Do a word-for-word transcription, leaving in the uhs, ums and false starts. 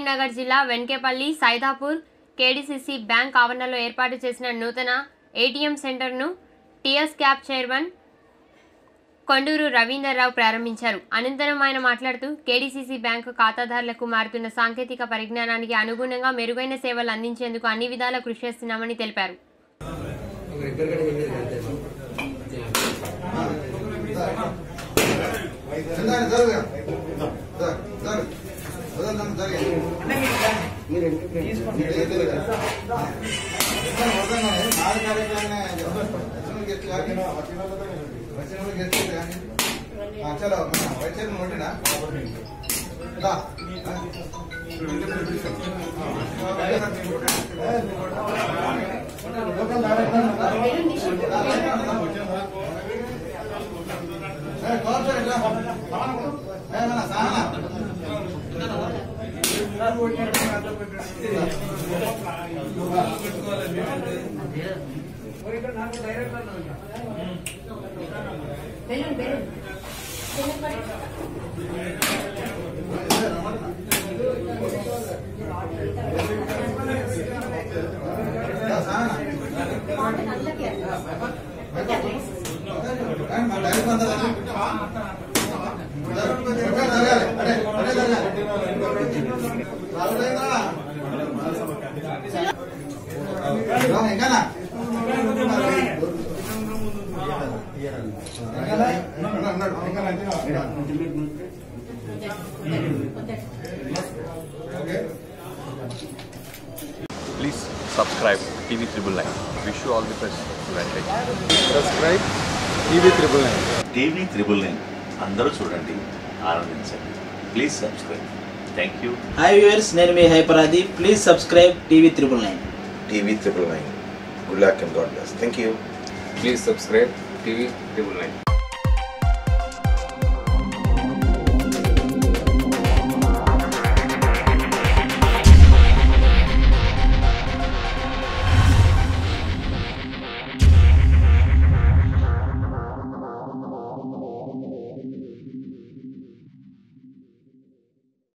కరీంనగర్ జిల్లా వెన్కేపల్లి Saidapur KDCC bank ఆవరణలో ఏర్పాటు చేసిన నూతన ఏటీఎం సెంటర్ను TS CAB chairman Konduru Ravinder Rao ప్రారంభించారు. అనంతరం ఆయన మాట్లాడుతూ కేడీసీసీ బ్యాంకు ఖాతాదారులకు మారుతున్న సాంకేతిక పరిజ్ఞానానికి అనుగుణంగా మెరుగైన సేవలు అందించేందుకు అన్ని విధాలా కృషి చేస్తున్నామని తెలిపారు. चलो वैसे नोटी ना Please subscribe T V Triple Nine. Wish you all the best. Subscribe T V Triple Nine. T V Triple Nine. అందరూ చూడండి, ఆనందించండి. Please subscribe. Thank you. Hi viewers, నేను మీ హైపరాది. Please subscribe TV triple nine. TV triple nine. Good luck and God bless. Thank you. Please subscribe TV triple nine.